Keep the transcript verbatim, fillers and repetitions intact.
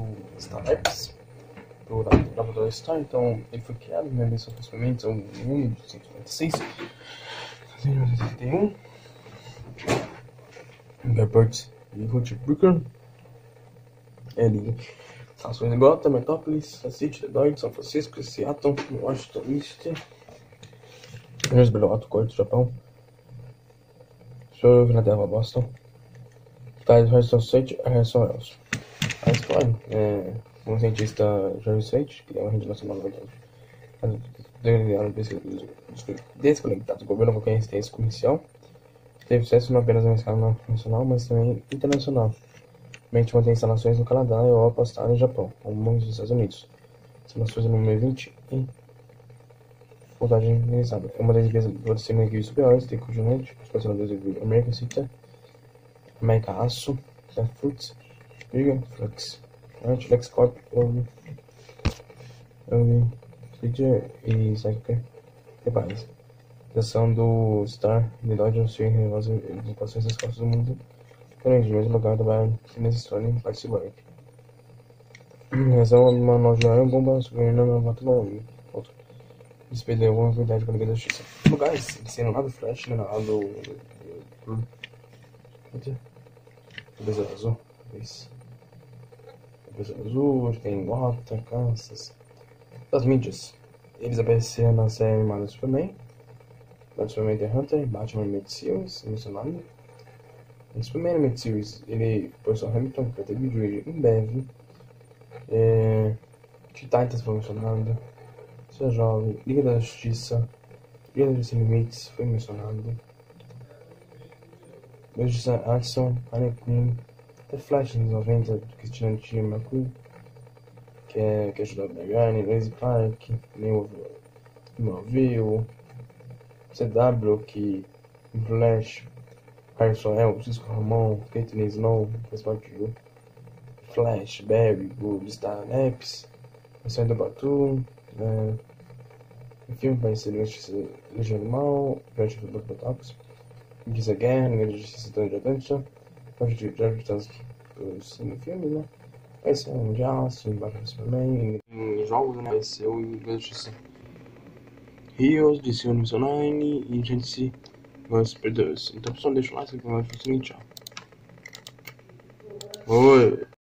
Star Apps, do Laboratório Star. Então, ele foi criado na versão principalmente em mil novecentos e noventa e seis, mil novecentos e oitenta e um. Gabbert e Ruth Brooker. Ele estações em Gotham, Metrópolis, City, Detroit, São Francisco, Seattle, Washington, East, Belo Alto, Corte, Japão, Philadelphia, Boston, Harrison Swait, Harrison Wells. A história é um cientista Jerry Swait, que é uma rede nacional desconectado do governo com consciência comercial. Teve sucesso não apenas na escala nacional, mas também internacional. Mente mantém instalações no Canadá, Europa, Austrália e Japão, como muitos dos Estados Unidos. Instalações no número vinte e voltagem realizada. É uma das empresas do sistema de equipes superiores, tem conjunto, os patrocinadores do American City, América Aço, Fruits, Giga, Flux, Lex Corp, City e Cycle Repais. Ação do Star de Dodge Auxílio Renovação de Equações das Costas do Mundo, grande mesmo lugar do bairro nessa história em Participar. Razão uma nova jornada bomba submarina na Vatulão. Outro. Despedeu alguma verdade com a Liga da Justiça. Lugares, sendo lá do Flash, né? Lá do. Cabeça Azul. Isso. Cabeça Azul, tem Gotham, Kansas. Das mídias. Eles apareceram na série animada Superman. Batman The Hunter, Batman Animated Series, mencionado. No Superman Animated Series, ele, Person Hamilton, que vai ter vídeo em breve. É, Titans foi mencionado. Seja Jovem, Liga da Justiça, Liga da Justiça Limites foi mencionado. Liga da Justiça Action, Harley Quinn, The Flash nos noventa, do Christian T. McQueen, que é que ajudou a Diane, Lazy Clark, Movil, C W, que Flash, Harrison El, Cisco Ramon, Caitlin Snow, Pessoal Flash, Barry, o Star Apps, Versão do Batu, é, o filme vai ser Legião Animal, Jorge do Botocos, Guisa Guerra, Liga da Justiça do Atlântica, Jorge de Tantos no filme, né? Vai ser um Mundial, assim, Batman Superman, em jogos, né? Vai ser o Liga da Justiça Heroes, D C Universe Online e Gente Ghost Predators. Então, pessoal, deixa o like, se inscreve no canal e tchau. Oi!